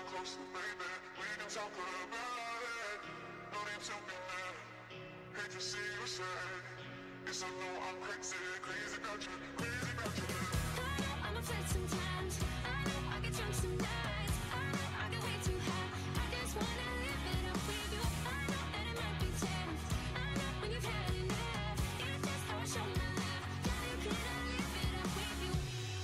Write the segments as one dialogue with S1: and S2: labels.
S1: closer, baby. We can talk about it. No need to be mad. Hate to see you sad. Yes, I know I'm crazy, crazy about you, crazy about you.
S2: I know I'm upset sometimes. I know I get drunk some nights. I know I get way too high. I just wanna live it up with you. I know that it might be tense. I know when you've had enough. It's just how I show my love. Darling, can I live it up with you?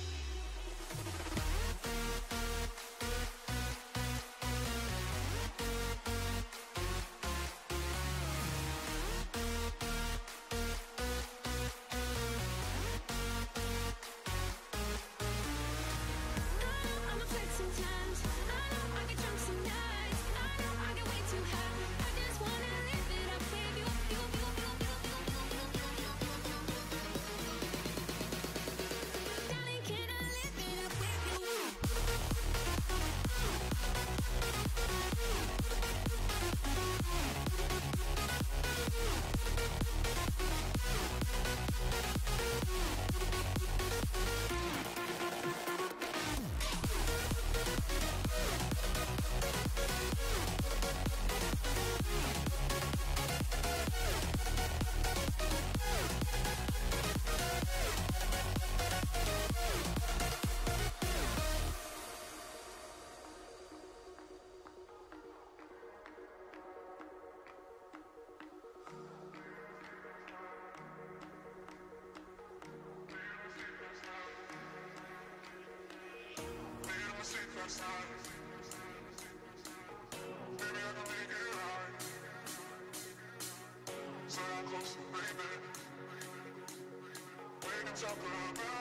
S2: I'm upset sometimes. I know I get drunk some nights. I know I get way too high. I just wanna live it up with you. Darling, can I live it up with you?
S1: Made a mistake last night. Maybe I can make it right. So I'm closer, baby. We can talk about